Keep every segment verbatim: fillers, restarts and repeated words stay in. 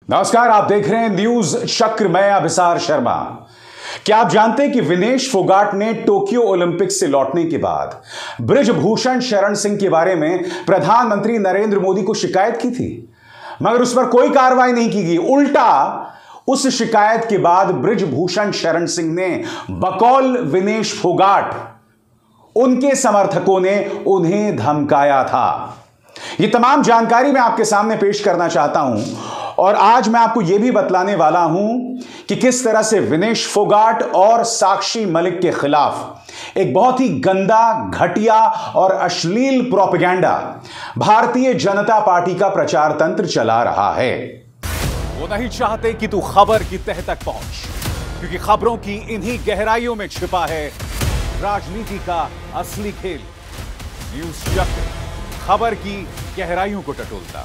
नमस्कार, आप देख रहे हैं न्यूज चक्र। मैं अभिसार शर्मा। क्या आप जानते हैं कि विनेश फोगाट ने टोक्यो ओलंपिक्स से लौटने के बाद बृजभूषण शरण सिंह के बारे में प्रधानमंत्री नरेंद्र मोदी को शिकायत की थी, मगर उस पर कोई कार्रवाई नहीं की गई। उल्टा उस शिकायत के बाद बृजभूषण शरण सिंह ने बकौल विनेश फोगाट, उनके समर्थकों ने उन्हें धमकाया था। यह तमाम जानकारी मैं आपके सामने पेश करना चाहता हूं और आज मैं आपको यह भी बतलाने वाला हूं कि किस तरह से विनेश फोगाट और साक्षी मलिक के खिलाफ एक बहुत ही गंदा, घटिया और अश्लील प्रोपेगेंडा भारतीय जनता पार्टी का प्रचार तंत्र चला रहा है। वो नहीं चाहते कि तू खबर की तह तक पहुंच, क्योंकि खबरों की इन्हीं गहराइयों में छिपा है राजनीति का असली खेल। न्यूज चक्र खबर की गहराइयों को टटोलता।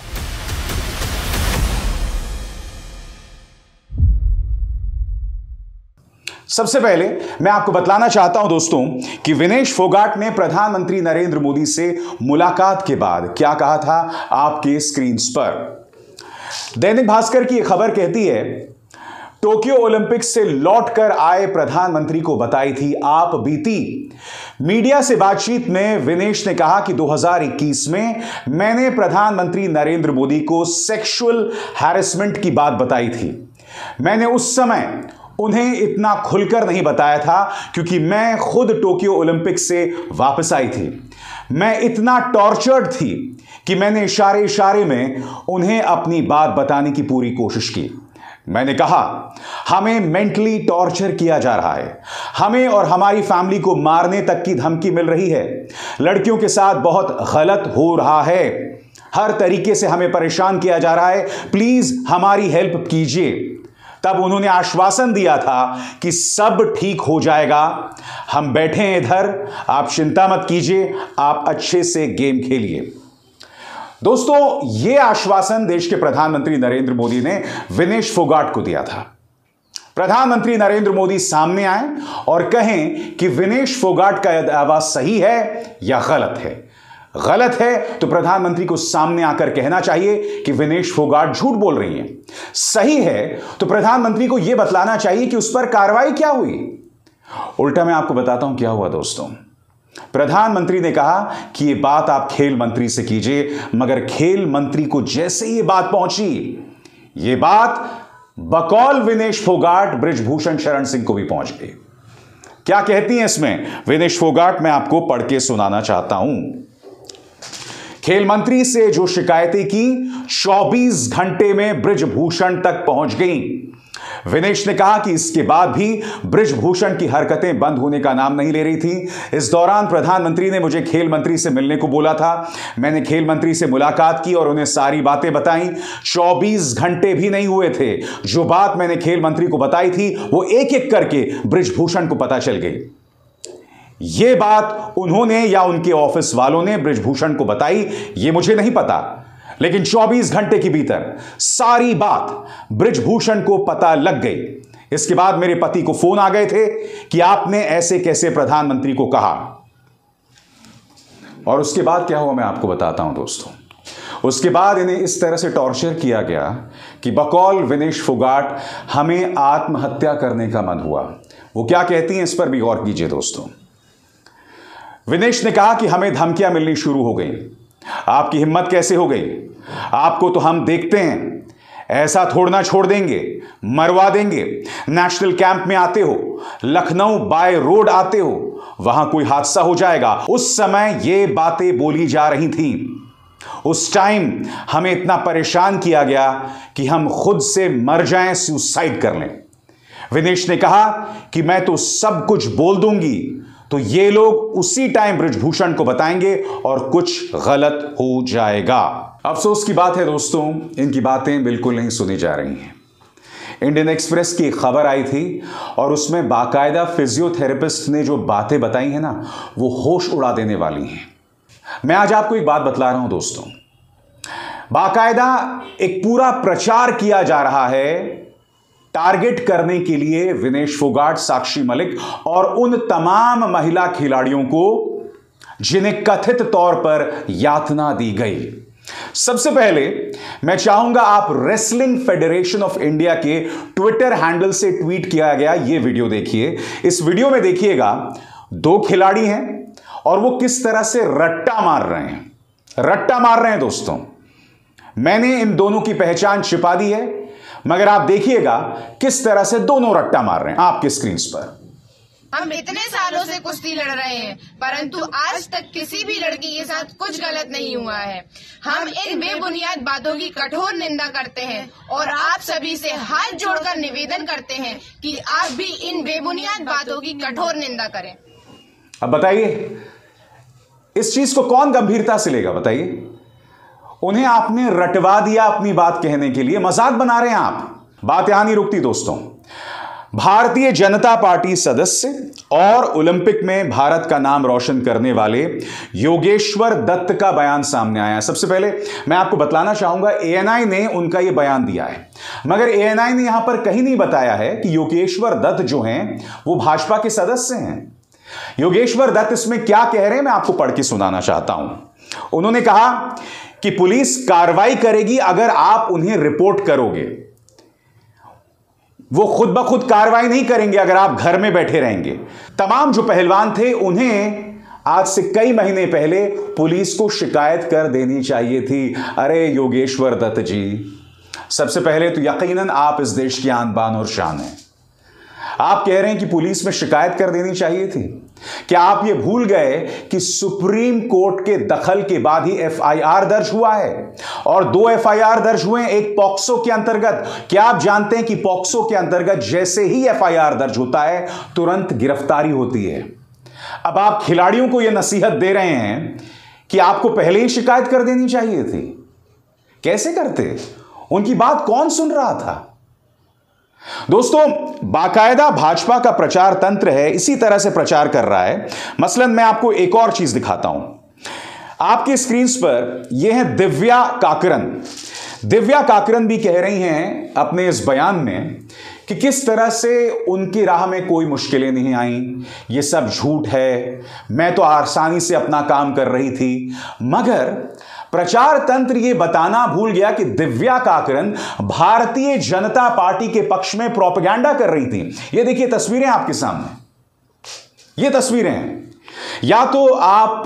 सबसे पहले मैं आपको बतलाना चाहता हूं दोस्तों कि विनेश फोगाट ने प्रधानमंत्री नरेंद्र मोदी से मुलाकात के बाद क्या कहा था आपके स्क्रीन पर। दैनिक भास्कर की यह खबर कहती है, टोक्यो ओलंपिक्स से लौटकर आए प्रधानमंत्री को बताई थी आप बीती। मीडिया से बातचीत में विनेश ने कहा कि दो हज़ार इक्कीस में मैंने प्रधानमंत्री नरेंद्र मोदी को सेक्सुअल हैरेसमेंट की बात बताई थी। मैंने उस समय उन्हें इतना खुलकर नहीं बताया था क्योंकि मैं खुद टोक्यो ओलंपिक्स से वापस आई थी। मैं इतना टॉर्चर्ड थी कि मैंने इशारे इशारे में उन्हें अपनी बात बताने की पूरी कोशिश की। मैंने कहा, हमें मेंटली टॉर्चर किया जा रहा है, हमें और हमारी फैमिली को मारने तक की धमकी मिल रही है, लड़कियों के साथ बहुत गलत हो रहा है, हर तरीके से हमें परेशान किया जा रहा है, प्लीज हमारी हेल्प कीजिए। तब उन्होंने आश्वासन दिया था कि सब ठीक हो जाएगा, हम बैठे हैं इधर, आप चिंता मत कीजिए, आप अच्छे से गेम खेलिए। दोस्तों, यह आश्वासन देश के प्रधानमंत्री नरेंद्र मोदी ने विनेश फोगाट को दिया था। प्रधानमंत्री नरेंद्र मोदी सामने आए और कहें कि विनेश फोगाट का दावा सही है या गलत है। गलत है तो प्रधानमंत्री को सामने आकर कहना चाहिए कि विनेश फोगाट झूठ बोल रही हैं। सही है तो प्रधानमंत्री को यह बतलाना चाहिए कि उस पर कार्रवाई क्या हुई। उल्टा मैं आपको बताता हूं क्या हुआ दोस्तों। प्रधानमंत्री ने कहा कि यह बात आप खेल मंत्री से कीजिए, मगर खेल मंत्री को जैसे यह बात पहुंची, यह बात बकौल विनेश फोगाट बृजभूषण शरण सिंह को भी पहुंच गई। क्या कहती हैं इसमें विनेश फोगाट, मैं आपको पढ़ के सुनाना चाहता हूं। खेल मंत्री से जो शिकायतें की चौबीस घंटे में बृजभूषण तक पहुंच गईं। विनेश ने कहा कि इसके बाद भी बृजभूषण की हरकतें बंद होने का नाम नहीं ले रही थी। इस दौरान प्रधानमंत्री ने मुझे खेल मंत्री से मिलने को बोला था। मैंने खेल मंत्री से मुलाकात की और उन्हें सारी बातें बताई। चौबीस घंटे भी नहीं हुए थे, जो बात मैंने खेल मंत्री को बताई थी वो एक एक करके बृजभूषण को पता चल गई। यह बात उन्होंने या उनके ऑफिस वालों ने बृजभूषण को बताई, यह मुझे नहीं पता, लेकिन चौबीस घंटे के भीतर सारी बात बृजभूषण को पता लग गई। इसके बाद मेरे पति को फोन आ गए थे कि आपने ऐसे कैसे प्रधानमंत्री को कहा। और उसके बाद क्या हुआ मैं आपको बताता हूं दोस्तों। उसके बाद इन्हें इस तरह से टॉर्चर किया गया कि बकौल विनेश फोगाट, हमें आत्महत्या करने का मन हुआ। वो क्या कहती हैं इस पर भी गौर कीजिए दोस्तों। विनेश ने कहा कि हमें धमकियां मिलनी शुरू हो गई। आपकी हिम्मत कैसे हो गई? आपको तो हम देखते हैं, ऐसा थोड़ना छोड़ देंगे, मरवा देंगे। नेशनल कैंप में आते हो, लखनऊ बाय रोड आते हो, वहां कोई हादसा हो जाएगा। उस समय ये बातें बोली जा रही थी। उस टाइम हमें इतना परेशान किया गया कि हम खुद से मर जाएं, सुसाइड कर लें। विनेश ने कहा कि मैं तो सब कुछ बोल दूंगी, तो ये लोग उसी टाइम बृजभूषण को बताएंगे और कुछ गलत हो जाएगा। अफसोस की बात है दोस्तों, इनकी बातें बिल्कुल नहीं सुनी जा रही हैं। इंडियन एक्सप्रेस की खबर आई थी और उसमें बाकायदा फिजियोथेरेपिस्ट ने जो बातें बताई हैं ना, वो होश उड़ा देने वाली हैं। मैं आज आपको एक बात बतला रहा हूं दोस्तों। बाकायदा एक पूरा प्रचार किया जा रहा है टारगेट करने के लिए विनेश फोगाट, साक्षी मलिक और उन तमाम महिला खिलाड़ियों को जिन्हें कथित तौर पर यातना दी गई। सबसे पहले मैं चाहूंगा आप रेसलिंग फेडरेशन ऑफ इंडिया के ट्विटर हैंडल से ट्वीट किया गया यह वीडियो देखिए। इस वीडियो में देखिएगा दो खिलाड़ी हैं और वो किस तरह से रट्टा मार रहे हैं। रट्टा मार रहे हैं दोस्तों। मैंने इन दोनों की पहचान छिपा दी है, मगर आप देखिएगा किस तरह से दोनों रट्टा मार रहे हैं आपके स्क्रीन पर। हम इतने सालों से कुश्ती लड़ रहे हैं, परंतु आज तक किसी भी लड़की के साथ कुछ गलत नहीं हुआ है। हम इन बेबुनियाद बातों की कठोर निंदा करते हैं और आप सभी से हाथ जोड़कर निवेदन करते हैं कि आप भी इन बेबुनियाद बातों की कठोर निंदा करें। अब बताइए इस चीज को कौन गंभीरता से लेगा? बताइए। उन्हें आपने रटवा दिया अपनी बात कहने के लिए, मजाक बना रहे हैं आप। बात यहां नहीं रुकती दोस्तों। भारतीय जनता पार्टी सदस्य और ओलंपिक में भारत का नाम रोशन करने वाले योगेश्वर दत्त का बयान सामने आया है। सबसे पहले मैं आपको बतलाना चाहूंगा एएनआई ने उनका यह बयान दिया है, मगर एएनआई ने यहां पर कहीं नहीं बताया है कि योगेश्वर दत्त जो हैं वो भाजपा के सदस्य हैं। योगेश्वर दत्त इसमें क्या कह रहे हैं मैं आपको पढ़ के सुनाना चाहता हूं। उन्होंने कहा कि पुलिस कार्रवाई करेगी अगर आप उन्हें रिपोर्ट करोगे। वो खुद ब खुद कार्रवाई नहीं करेंगे अगर आप घर में बैठे रहेंगे। तमाम जो पहलवान थे उन्हें आज से कई महीने पहले पुलिस को शिकायत कर देनी चाहिए थी। अरे योगेश्वर दत्त जी, सबसे पहले तो यकीनन आप इस देश की आन बान और शान हैं। आप कह रहे हैं कि पुलिस में शिकायत कर देनी चाहिए थी। क्या आप ये भूल गए कि सुप्रीम कोर्ट के दखल के बाद ही एफआईआर दर्ज हुआ है और दो एफआईआर दर्ज हुए हैं, एक पॉक्सो के अंतर्गत। क्या आप जानते हैं कि पॉक्सो के अंतर्गत जैसे ही एफआईआर दर्ज होता है तुरंत गिरफ्तारी होती है। अब आप खिलाड़ियों को यह नसीहत दे रहे हैं कि आपको पहले ही शिकायत कर देनी चाहिए थी। कैसे करते? उनकी बात कौन सुन रहा था? दोस्तों, बाकायदा भाजपा का प्रचार तंत्र है, इसी तरह से प्रचार कर रहा है। मसलन मैं आपको एक और चीज दिखाता हूं। आपके स्क्रीन पर यह है दिव्या काकरन। दिव्या काकरन भी कह रही हैं अपने इस बयान में कि किस तरह से उनकी राह में कोई मुश्किलें नहीं आई, ये सब झूठ है, मैं तो आसानी से अपना काम कर रही थी। मगर प्रचार तंत्र यह बताना भूल गया कि दिव्या काकरन भारतीय जनता पार्टी के पक्ष में प्रोपेगेंडा कर रही थी। ये देखिए तस्वीरें आपके सामने, ये तस्वीरें हैं। या तो आप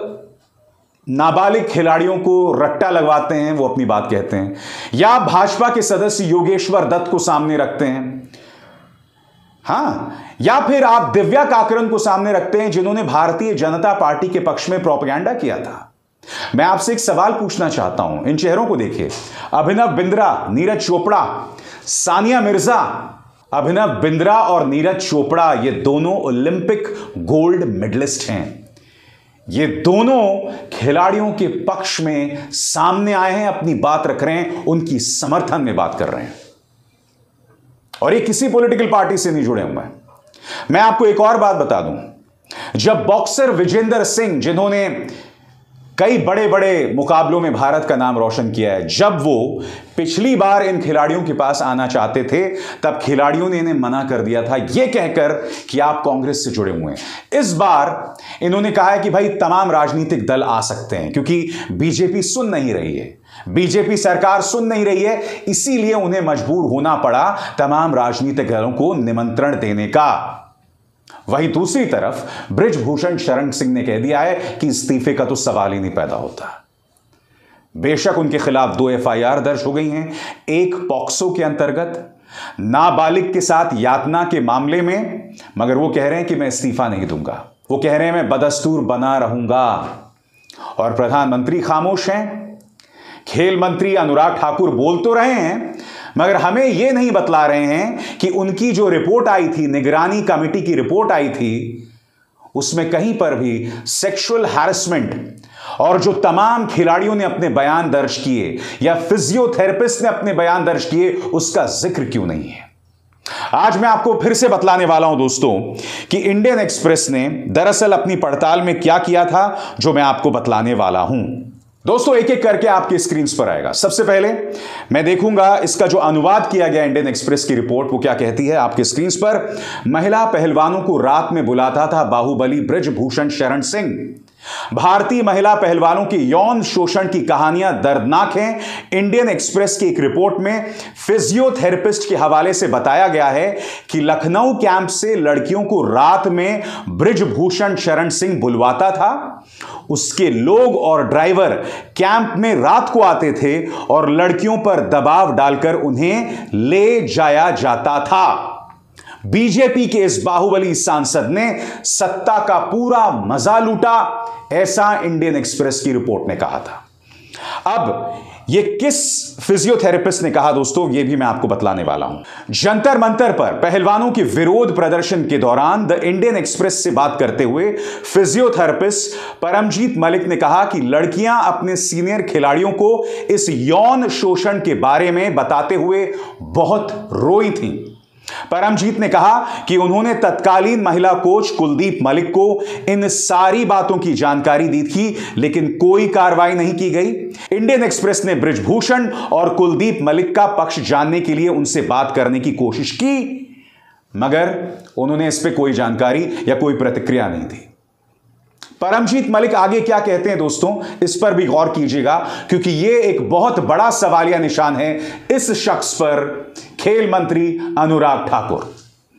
नाबालिग खिलाड़ियों को रट्टा लगवाते हैं, वो अपनी बात कहते हैं, या भाजपा के सदस्य योगेश्वर दत्त को सामने रखते हैं, हां, या फिर आप दिव्या काकरन को सामने रखते हैं जिन्होंने भारतीय जनता पार्टी के पक्ष में प्रोपेगेंडा किया था। मैं आपसे एक सवाल पूछना चाहता हूं। इन चेहरों को देखिए, अभिनव बिंद्रा, नीरज चोपड़ा, सानिया मिर्जा। अभिनव बिंद्रा और नीरज चोपड़ा ये दोनों ओलंपिक गोल्ड मेडलिस्ट हैं। ये दोनों खिलाड़ियों के पक्ष में सामने आए हैं, अपनी बात रख रहे हैं, उनकी समर्थन में बात कर रहे हैं, और ये किसी पॉलिटिकल पार्टी से नहीं जुड़े हुए हैं। मैं आपको एक और बात बता दूं, जब बॉक्सर विजेंदर सिंह, जिन्होंने कई बड़े बड़े मुकाबलों में भारत का नाम रोशन किया है, जब वो पिछली बार इन खिलाड़ियों के पास आना चाहते थे तब खिलाड़ियों ने इन्हें मना कर दिया था, यह कहकर कि आप कांग्रेस से जुड़े हुए हैं। इस बार इन्होंने कहा है कि भाई तमाम राजनीतिक दल आ सकते हैं, क्योंकि बीजेपी सुन नहीं रही है, बीजेपी सरकार सुन नहीं रही है, इसीलिए उन्हें मजबूर होना पड़ा तमाम राजनीतिक दलों को निमंत्रण देने का। वहीं दूसरी तरफ बृजभूषण शरण सिंह ने कह दिया है कि इस्तीफे का तो सवाल ही नहीं पैदा होता। बेशक उनके खिलाफ दो एफआईआर दर्ज हो गई हैं, एक पॉक्सो के अंतर्गत नाबालिग के साथ यातना के मामले में, मगर वो कह रहे हैं कि मैं इस्तीफा नहीं दूंगा। वो कह रहे हैं मैं बदस्तूर बना रहूंगा। और प्रधानमंत्री खामोश हैं। खेल मंत्री अनुराग ठाकुर बोल तो रहे हैं, मगर हमें यह नहीं बतला रहे हैं कि उनकी जो रिपोर्ट आई थी, निगरानी कमेटी की रिपोर्ट आई थी, उसमें कहीं पर भी सेक्सुअल हैरेसमेंट और जो तमाम खिलाड़ियों ने अपने बयान दर्ज किए या फिजियोथेरेपिस्ट ने अपने बयान दर्ज किए, उसका जिक्र क्यों नहीं है। आज मैं आपको फिर से बतलाने वाला हूं दोस्तों कि इंडियन एक्सप्रेस ने दरअसल अपनी पड़ताल में क्या किया था, जो मैं आपको बतलाने वाला हूं। दोस्तों एक एक करके आपके स्क्रीन पर आएगा। सबसे पहले मैं देखूंगा इसका जो अनुवाद किया गया इंडियन एक्सप्रेस की रिपोर्ट, वो क्या कहती है आपके स्क्रीन पर। महिला पहलवानों को रात में बुलाता था बाहुबली बृजभूषण शरण सिंह। भारतीय महिला पहलवानों के यौन शोषण की कहानियां दर्दनाक हैं। इंडियन एक्सप्रेस की एक रिपोर्ट में फिजियोथेरेपिस्ट के हवाले से बताया गया है कि लखनऊ कैंप से लड़कियों को रात में बृजभूषण शरण सिंह बुलवाता था। उसके लोग और ड्राइवर कैंप में रात को आते थे और लड़कियों पर दबाव डालकर उन्हें ले जाया जाता था। बीजेपी के इस बाहुबली सांसद ने सत्ता का पूरा मजा लूटा, ऐसा इंडियन एक्सप्रेस की रिपोर्ट ने कहा था। अब यह किस फिजियोथेरेपिस्ट ने कहा दोस्तों, यह भी मैं आपको बतलाने वाला हूं। जंतर मंतर पर पहलवानों के विरोध प्रदर्शन के दौरान द इंडियन एक्सप्रेस से बात करते हुए फिजियोथेरेपिस्ट परमजीत मलिक ने कहा कि लड़कियां अपने सीनियर खिलाड़ियों को इस यौन शोषण के बारे में बताते हुए बहुत रोई थीं। परमजीत ने कहा कि उन्होंने तत्कालीन महिला कोच कुलदीप मलिक को इन सारी बातों की जानकारी दी थी, लेकिन कोई कार्रवाई नहीं की गई। इंडियन एक्सप्रेस ने बृजभूषण और कुलदीप मलिक का पक्ष जानने के लिए उनसे बात करने की कोशिश की, मगर उन्होंने इस पर कोई जानकारी या कोई प्रतिक्रिया नहीं दी। परमजीत मलिक आगे क्या कहते हैं दोस्तों, इस पर भी गौर कीजिएगा, क्योंकि यह एक बहुत बड़ा सवालिया निशान है इस शख्स पर, खेल मंत्री अनुराग ठाकुर।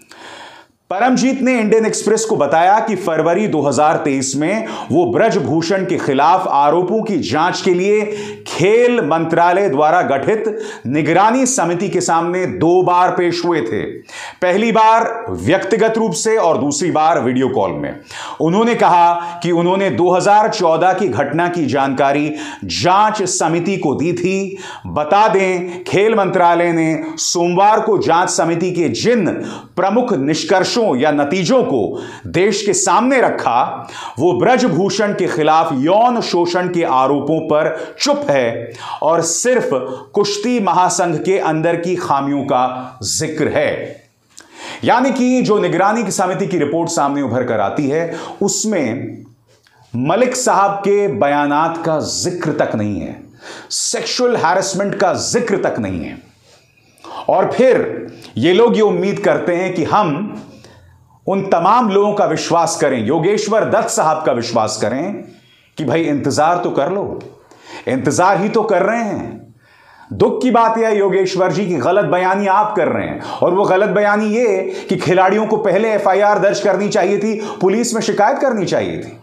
परमजीत ने इंडियन एक्सप्रेस को बताया कि फरवरी दो हज़ार तेईस में वो बृजभूषण के खिलाफ आरोपों की जांच के लिए खेल मंत्रालय द्वारा गठित निगरानी समिति के सामने दो बार पेश हुए थे। पहली बार व्यक्तिगत रूप से और दूसरी बार वीडियो कॉल में। उन्होंने कहा कि उन्होंने दो हज़ार चौदह की घटना की जानकारी जांच समिति को दी थी। बता दें, खेल मंत्रालय ने सोमवार को जांच समिति के जिन प्रमुख निष्कर्ष या नतीजों को देश के सामने रखा, वो बृजभूषण के खिलाफ यौन शोषण के आरोपों पर चुप है और सिर्फ कुश्ती महासंघ के अंदर की खामियों का जिक्र है। यानी कि जो निगरानी की समिति की रिपोर्ट सामने उभर कर आती है, उसमें मलिक साहब के बयानात का जिक्र तक नहीं है, सेक्सुअल हैरेसमेंट का जिक्र तक नहीं है। और फिर ये लोग ये उम्मीद करते हैं कि हम उन तमाम लोगों का विश्वास करें, योगेश्वर दत्त साहब का विश्वास करें कि भाई इंतजार तो कर लो, इंतजार ही तो कर रहे हैं। दुख की बात यह योगेश्वर जी की गलत बयानी आप कर रहे हैं, और वो गलत बयानी ये कि खिलाड़ियों को पहले एफ आई आर दर्ज करनी चाहिए थी, पुलिस में शिकायत करनी चाहिए थी।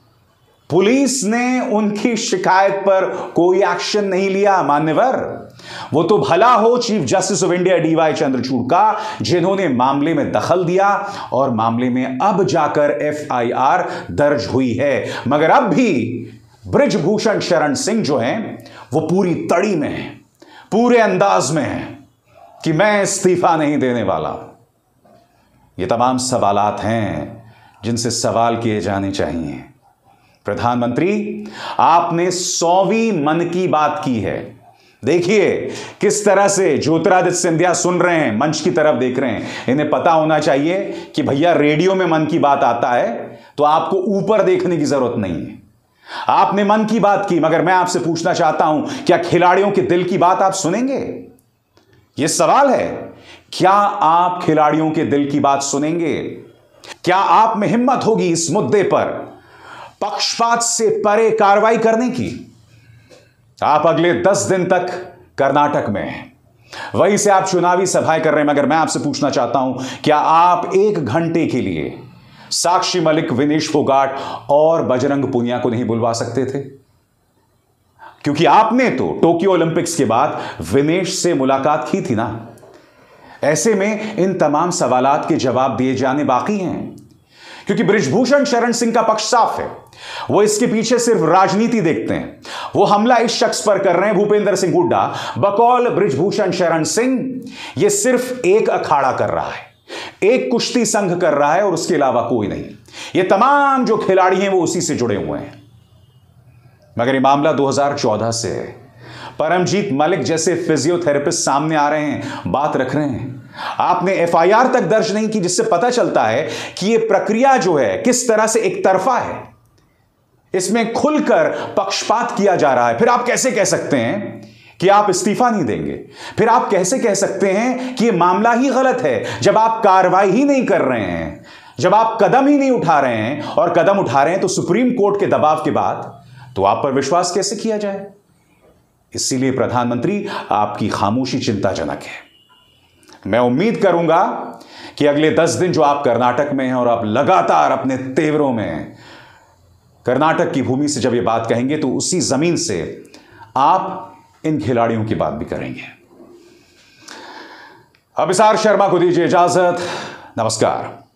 पुलिस ने उनकी शिकायत पर कोई एक्शन नहीं लिया मान्यवर। वो तो भला हो chief justice of India D Y Chandrachud का, जिन्होंने मामले में दखल दिया और मामले में अब जाकर एफ आई आर दर्ज हुई है। मगर अब भी बृजभूषण शरण सिंह जो हैं वो पूरी तड़ी में हैं, पूरे अंदाज में हैं कि मैं इस्तीफा नहीं देने वाला। ये तमाम सवालात हैं जिनसे सवाल किए जाने चाहिए। प्रधानमंत्री, आपने सौवीं मन की बात की है। देखिए किस तरह से ज्योतिरादित्य सिंधिया सुन रहे हैं, मंच की तरफ देख रहे हैं। इन्हें पता होना चाहिए कि भैया रेडियो में मन की बात आता है तो आपको ऊपर देखने की जरूरत नहीं है। आपने मन की बात की, मगर मैं आपसे पूछना चाहता हूं, क्या खिलाड़ियों के दिल की बात आप सुनेंगे? यह सवाल है, क्या आप खिलाड़ियों के दिल की बात सुनेंगे? क्या आप में हिम्मत होगी इस मुद्दे पर पक्षपात से परे कार्रवाई करने की? आप अगले दस दिन तक कर्नाटक में हैं, वहीं से आप चुनावी सभाएं कर रहे हैं, मगर मैं आपसे पूछना चाहता हूं, क्या आप एक घंटे के लिए साक्षी मलिक, विनेश फोगाट और बजरंग पुनिया को नहीं बुलवा सकते थे? क्योंकि आपने तो टोक्यो ओलंपिक्स के बाद विनेश से मुलाकात की थी ना। ऐसे में इन तमाम सवालात के जवाब दिए जाने बाकी हैं, क्योंकि बृजभूषण शरण सिंह का पक्ष साफ है। वो इसके पीछे सिर्फ राजनीति देखते हैं। वो हमला इस शख्स पर कर रहे हैं, भूपेंद्र सिंह हुड्डा, बकौल बृजभूषण शरण सिंह। ये सिर्फ एक अखाड़ा कर रहा है, एक कुश्ती संघ कर रहा है और उसके अलावा कोई नहीं। ये तमाम जो खिलाड़ी हैं वो उसी से जुड़े हुए हैं। मगर ये मामला दो हज़ार चौदह से है। परमजीत मलिक जैसे फिजियोथेरेपिस्ट सामने आ रहे हैं, बात रख रहे हैं। आपने एफ आई आर तक दर्ज नहीं की, जिससे पता चलता है कि यह प्रक्रिया जो है किस तरह से एक तरफा है। इसमें खुलकर पक्षपात किया जा रहा है। फिर आप कैसे कह सकते हैं कि आप इस्तीफा नहीं देंगे? फिर आप कैसे कह सकते हैं कि यह मामला ही गलत है जब आप कार्रवाई ही नहीं कर रहे हैं? जब आप कदम ही नहीं उठा रहे हैं, और कदम उठा रहे हैं तो सुप्रीम कोर्ट के दबाव के बाद, तो आप पर विश्वास कैसे किया जाए? इसीलिए प्रधानमंत्री, आपकी खामोशी चिंताजनक है। मैं उम्मीद करूंगा कि अगले दस दिन जो आप कर्नाटक में हैं और आप लगातार अपने तेवरों में हैं, कर्नाटक की भूमि से जब ये बात कहेंगे तो उसी जमीन से आप इन खिलाड़ियों की बात भी करेंगे। अभिसार शर्मा को दीजिए इजाजत। नमस्कार।